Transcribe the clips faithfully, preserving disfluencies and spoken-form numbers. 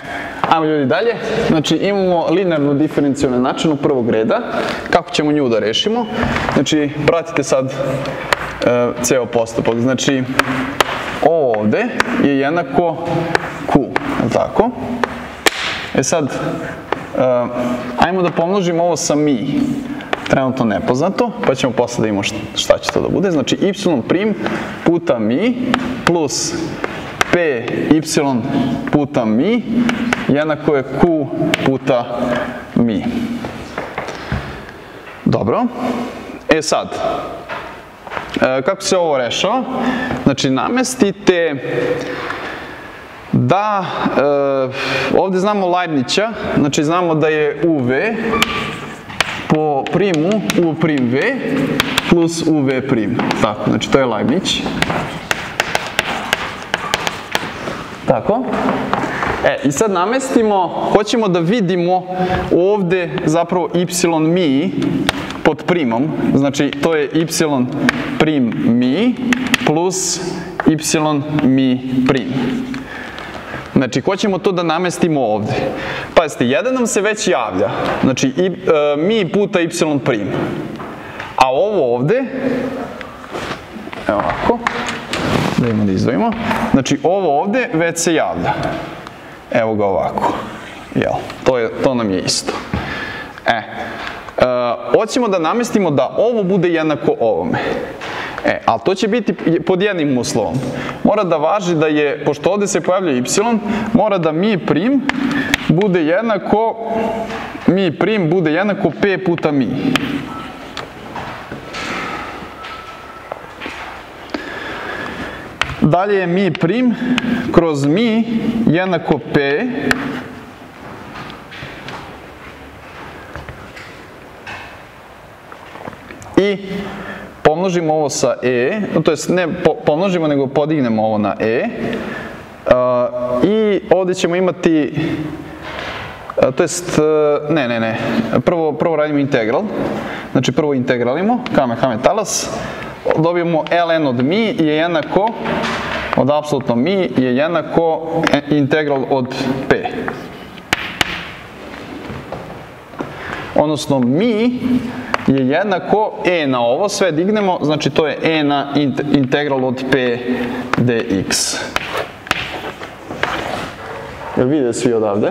ajmo ljudi dalje. Znači imamo linearnu diferencijalnu načinu prvog reda. Kako ćemo nju da rešimo? Znači pratite sad ceo postupak. Znači ovo ovde je jednako Q, je li tako? E sad, ajmo da pomnožimo ovo sa mi. Trenutno nepoznato, pa ćemo posle da imamo šta će to da bude. Znači y' puta mi plus p y puta mi jednako je q puta mi. Dobro. E sad, kako se ovo rešava? Znači namestite da, ovde znamo Leibnića, znači znamo da je uv po primu u prim v plus uv prim. Tako, znači to je Leibnić. Tako. E, i sad namestimo, hoćemo da vidimo ovde zapravo y mi pod primom, znači to je y prim mi plus y mi prim. Znači, hoćemo to da namestimo ovde. Pazite, jedan nam se već javlja, znači mi puta y prim. A ovo ovde, evo ovako, da imamo da izdvojimo, znači ovo ovde već se javlja. Evo ga ovako, jel, to nam je isto. E, hoćemo da namestimo da ovo bude jednako ovome. E, ali to će biti pod jednim uslovom. Mora da važi da je, pošto ovde se pojavlja y, mora da mi prim bude jednako, mi prim bude jednako p puta mi. Dalje je mi prim kroz mi jednako p i pomnožimo ovo sa e, to jest ne pomnožimo nego podignemo ovo na e i ovde ćemo imati, to jest, ne, ne, ne, prvo radimo integral, znači prvo integralimo, kame, kame, talas, dobijemo ln od mi je jednako, od apsolutno mi je jednako integral od p. Odnosno mi je jednako e na ovo, sve dignemo, znači to je e na integral od p dx. Jel vide svi odavde?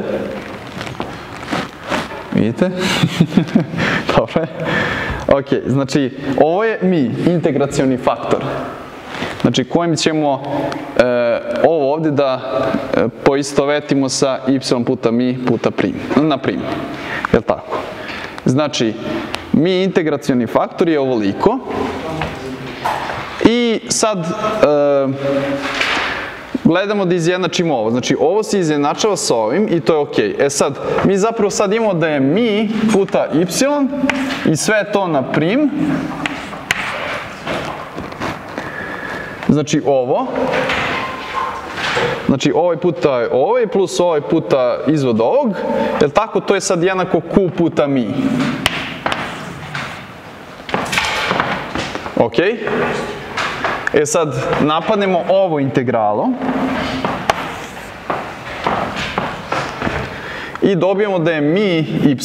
Vidite? Dobro je. Ok, znači ovo je mi, integracioni faktor. Znači kojim ćemo ovo ovde da poistovetimo sa y puta mi puta prim, na prim. Jel tako? Znači, mi integracioni faktor je ovoliko i sad gledamo da izjednačimo ovo. Znači, ovo se izjednačava sa ovim i to je ok. E sad, mi zapravo sad imamo da je mi puta y i sve to na prim. Znači, ovo. Znači, ovaj puta je ovaj plus ovaj puta izvod ovog. Jel tako? To je sad jednako q puta mi. Ok? E sad, napadnemo ovo integralo i dobijemo da je mi y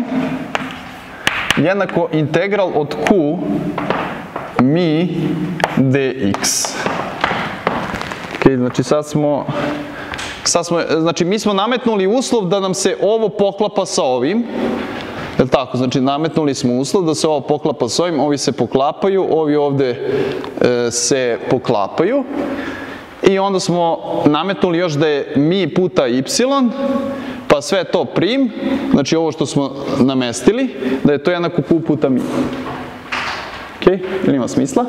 jednako integral od q mi dx. Ok, znači sad smo, sad smo, znači mi smo nametnuli uslov da nam se ovo poklapa sa ovim. Jel' tako? Znači nametnuli smo uslov da se ovo poklapa s ovim, ovi se poklapaju, ovi ovde se poklapaju i onda smo nametnuli još da je mi puta y, pa sve to prim, znači ovo što smo namestili, da je to jednako q puta mi. Ok, ili ima smisla?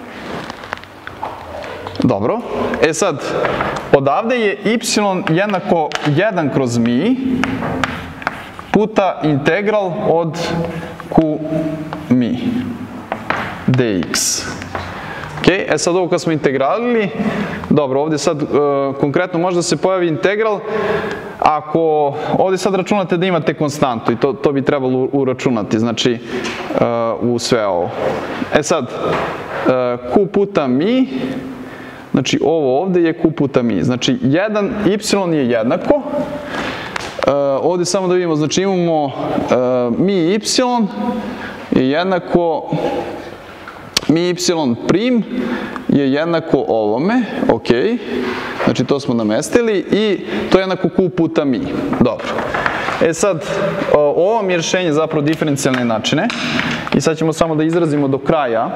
Dobro, e sad, odavde je y jednako jedan kroz mi puta integral od q mi dx. Ok, e sad ovo kad smo integralili, dobro, ovde sad konkretno može da se pojavi integral ako ovde sad računate da imate konstantu i to bi trebalo uračunati, znači u sve ovo. E sad, q puta mi znači ovo ovde je Q puta mi. Znači jedan y je jednako, ovde samo da vidimo, znači imamo mi y je jednako, mi y prim je jednako ovome, ok, znači to smo namestili i to je jednako Q puta mi, dobro. E sad, ovo mi je rješenje zapravo diferencijalne jednačine i sad ćemo samo da izrazimo do kraja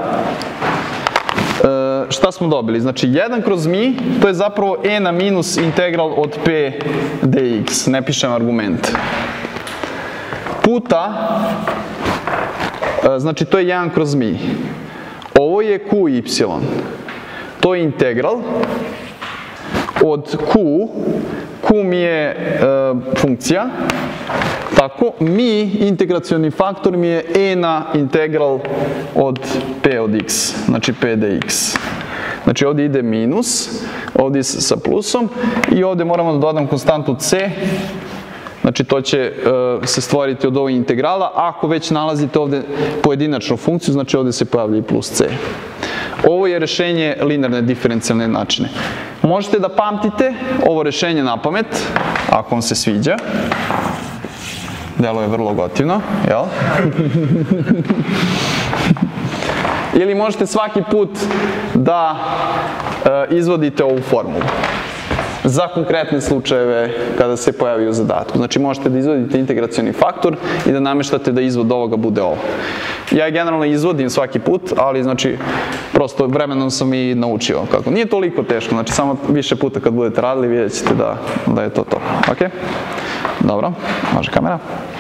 šta smo dobili. Znači, jedan kroz mi, to je zapravo e na minus integral od p dx, ne pišem argument. Puta, znači to je jedan kroz mi. Ovo je qy, to je integral od q, q mi je e, funkcija, tako, mi, integracioni faktor mi je e na integral od p od x, znači p dx. Znači ovdje ide minus, ovdje sa plusom i ovdje moramo da dodam konstantu c, znači to će e, se stvoriti od ovih integrala. Ako već nalazite ovdje pojedinačnu funkciju, znači ovdje se pojavlja i plus c. Ovo je rješenje linearne diferencijalne jednačine. Možete da pamtite ovo rješenje na pamet, ako vam se sviđa. Delo je vrlo gotivno, jel? Ili možete svaki put da e, izvodite ovu formulu za konkretne slučajeve kada se pojavi u zadatku. Znači možete da izvodite integracioni faktor i da namještate da izvod ovoga bude ovo. Ja generalno izvodim svaki put, ali znači prosto vremenom sam i naučio kako. Nije toliko teško, znači samo više puta kad budete radili vidjet ćete da, da je to to. Ok? Dobro, može kamera.